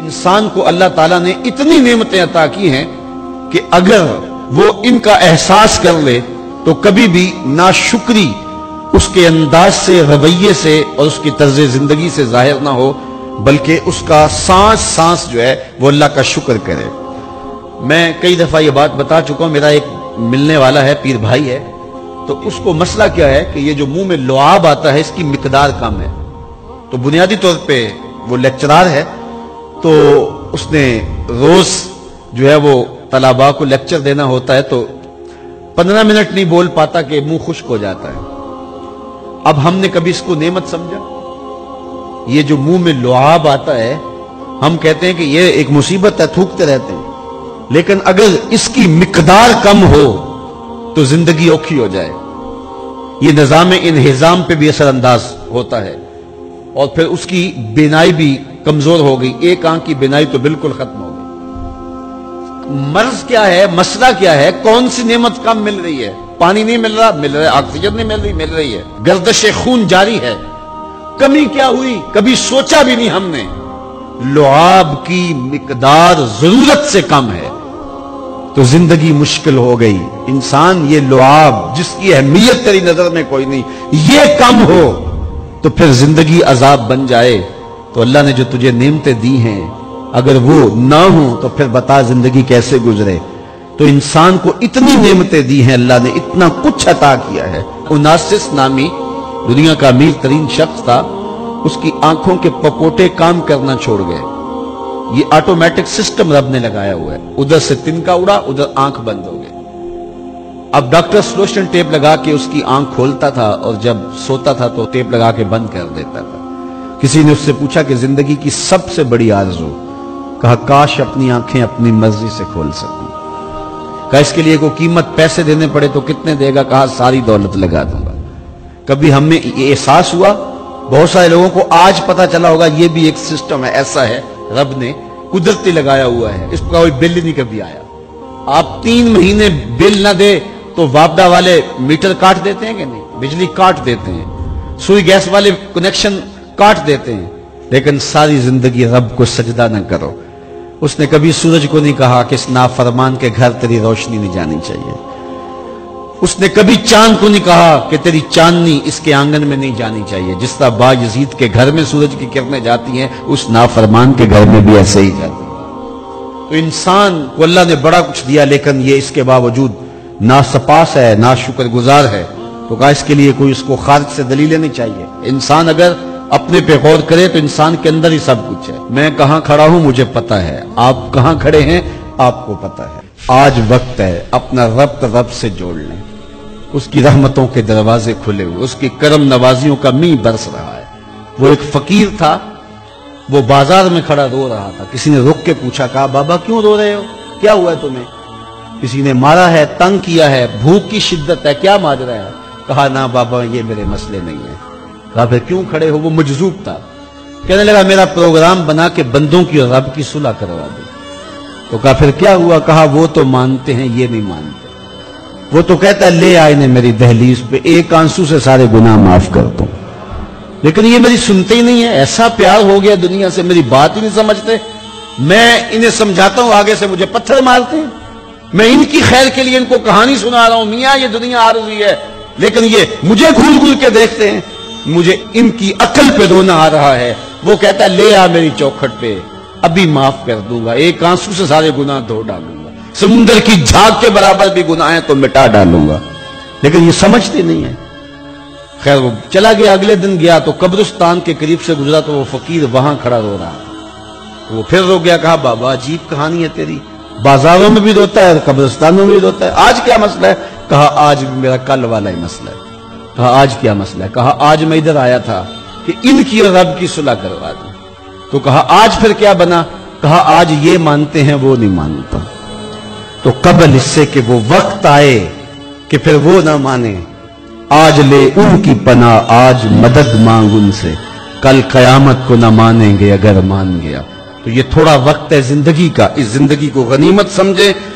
انسان کو اللہ تعالیٰ نے اتنی نعمتیں عطا کی ہیں کہ اگر وہ ان کا احساس کر لے تو کبھی بھی ناشکری اس کے انداز سے، رویے سے اور اس کی طرز زندگی سے ظاہر نہ ہو، بلکہ اس کا سانس سانس جو ہے وہ اللہ کا شکر کرے۔ میں کئی دفعہ یہ بات بتا چکا ہوں، میرا ایک ملنے والا ہے، پیر بھائی ہے، تو اس کو مسئلہ کیا ہے کہ یہ جو منہ میں لعاب آتا ہے اس کی مقدار کم ہے۔ تو بنیادی طور پہ وہ لیکچرار ہے، تو اس نے روز جو ہے وہ طلباء کو لیکچر دینا ہوتا ہے، تو 15 منٹ نہیں بول پاتا کہ منہ خشک ہو جاتا ہے۔ اب ہم نے کبھی اس کو نعمت سمجھا؟ یہ جو منہ میں لعاب آتا ہے، ہم کہتے ہیں کہ یہ ایک مصیبت ہے، تھوکتے رہتے ہیں، لیکن اگر اس کی مقدار کم ہو تو زندگی اوکھی ہو جائے۔ یہ نظام انہضام پہ بھی اثر انداز ہوتا ہے، اور پھر اس کی بینائی بھی کمزور ہو گئی، ایک آنکھ کی بینائی تو بالکل ختم ہو گئی۔ مرض کیا ہے، مسئلہ کیا ہے، کون سی نعمت کم مل رہی ہے؟ پانی نہیں مل رہا، مل رہا ہے، آکسیجن نہیں مل رہی، مل رہی ہے، گردش خون جاری ہے۔ کمی کیا ہوئی؟ کبھی سوچا بھی نہیں ہم نے۔ لعاب کی مقدار ضرورت سے کم ہے تو زندگی مشکل ہو گئی۔ انسان یہ لعاب جس کی اہمیت تیری نظر میں کوئی نہیں، یہ کم ہو تو پھر زندگی عذاب بن جائے۔ تو اللہ نے جو تجھے نعمتیں دی ہیں اگر وہ نہ ہوں تو پھر بتا زندگی کیسے گزرے۔ تو انسان کو اتنی نعمتیں دی ہیں اللہ نے، اتنا کچھ عطا کیا ہے۔ اوناسس نامی دنیا کا امیر ترین شخص تھا، اس کی آنکھوں کے پپوٹے کام کرنا چھوڑ گئے۔ یہ آٹومیٹک سسٹم رب نے لگایا ہوا ہے، ادھر سے تنکا اڑا، ادھر آنکھ بند ہو گئے۔ اب ڈاکٹر سلوشن ٹیپ لگا کے اس کی آنکھ کھولتا تھا اور جب سوتا تھا تو ٹیپ لگا کے بند کر دیتا تھا۔ کسی نے اس سے پوچھا کہ زندگی کی سب سے بڑی آرزو؟ کہا کاش اپنی آنکھیں اپنی مرضی سے کھول سکوں۔ کہا اس کے لیے کوئی قیمت پیسے دینے پڑے تو کتنے دے گا؟ کہا ساری دولت لگا دوں گا۔ کبھی ہم میں یہ احساس ہوا؟ بہت سارے لوگوں کو آج پتا چلا ہوگا یہ بھی ایک سسٹم ہے، ایسا ہے، رب نے قدرتی لگایا ہوا ہے، اس کا کوئی بل نہیں کبھی آیا۔ آپ 3 مہینے بل نہ دے تو وابڈا والے میٹر کاٹ دیتے ہیں کہ نہیں؟ بجلی کاٹ دیتے ہیں، سوئی گیس والے کنیکشن کاٹ دیتے ہیں، لیکن ساری زندگی رب کو سجدہ نہ کرو۔ اس نے کبھی سورج کو نہیں کہا کہ اس نافرمان کے گھر تیری روشنی نہیں جانی چاہیے۔ اس نے کبھی چاند کو نہیں کہا کہ تیری چاندنی اس کے آنگن میں نہیں جانی چاہیے۔ جس طرح با یزید کے گھر میں سورج کی کرنیں جاتی ہیں، اس نافرمان کے گھر میں بھی ایسے ہی جاتی ہیں۔ تو انسان کو اللہ نے بڑا کچھ دیا، لیکن یہ اس کے باوجود ناسپاس ہے، ناشکر گزار ہے۔ تو کہا اس کے لیے کوئی اس کو خارج سے دلیلیں نہیں چاہیے۔ انسان اگر اپنے پہ غور کرے تو انسان کے اندر ہی سب کچھ ہے۔ میں کہاں کھڑا ہوں مجھے پتا ہے، آپ کہاں کھڑے ہیں آپ کو پتا ہے۔ آج وقت ہے اپنا رب سے جوڑ لیں۔ اس کی رحمتوں کے دروازے کھلے ہوئے، اس کی کرم نوازیوں کا می برس رہا ہے۔ وہ ایک فقیر تھا، وہ بازار میں کھڑا رو رہا تھا۔ کسی نے رک کے پوچھا، کہا بابا کیوں رو رہے ہو، کیا ہوا ہے تمہیں؟ کسی نے مارا ہے، تنگ کیا ہے، بھوک کی شدت ہے، کیا ماجرا ہے؟ کہا نہ بابا یہ میرے مسئلے نہیں ہیں۔ کہا پھر کیوں کھڑے ہو؟ وہ مجذوب تھا، کہنے لگا میرا پروگرام بنا کے بندوں کی اور رب کی صلح کروا دو۔ تو کہا پھر کیا ہوا؟ کہا وہ تو مانتے ہیں یہ نہیں مانتے، وہ تو کہتا ہے لے آئے نے میری دہلیز پہ، ایک آنسو سے سارے گناہ معاف کر دوں، لیکن یہ میری سنتے ہی نہیں ہے۔ ایسا پیار ہو گیا دنیا سے، میری بات ہی نہیں سمجھتے۔ میں انہیں سمجھاتا ہوں، آگے سے مجھے پتھر مارتے ہیں۔ میں ان کی خیر کے لیے ان کو کہانی سنا رہا ہوں، میاں یہ دنیا عارضی ہے، لیکن یہ مجھے گھول گھول کے دیکھتے ہیں۔ مجھے ان کی عقل پہ رونا آ رہا ہے۔ وہ کہتا ہے لے آ میری چوکھٹ پہ، ابھی معاف کر دوں گا، ایک آنسو سے سارے گناہ دھو ڈالوں گا، سمندر کی جھاگ کے برابر بھی گناہ ہیں تو مٹا ڈالوں گا، لیکن یہ سمجھتے نہیں ہیں۔ خیر وہ چلا گیا، اگلے دن گیا تو قبرستان کے قریب سے گزرا تو وہ فقیر وہاں کھڑا رو رہا تھا۔ وہ پھر رو گیا، کہا بابا عجیب کہانی ہے تیری، بازاروں میں بھی روتا ہے اور قبرستانوں میں بھی روتا ہے، آج کیا مسئلہ ہے؟ کہا آج بھی میرا کل والا ہی مسئلہ ہے۔ کہا آج کیا مسئلہ ہے؟ کہا آج میں ادھر آیا تھا کہ ان کی اور رب کی صلح کروا دوں۔ تو کہا آج پھر کیا بنا؟ کہا آج یہ مانتے ہیں وہ نہیں مانتا، تو قبل اس سے کہ وہ وقت آئے کہ پھر وہ نہ مانے، آج لے ان کی پناہ، آج مدد مانگ ان سے، کل قیامت کو نہ مانیں گے اگر مان گیا۔ تو یہ تھوڑا وقت ہے زندگی کا، اس زندگی کو غنیمت سمجھیں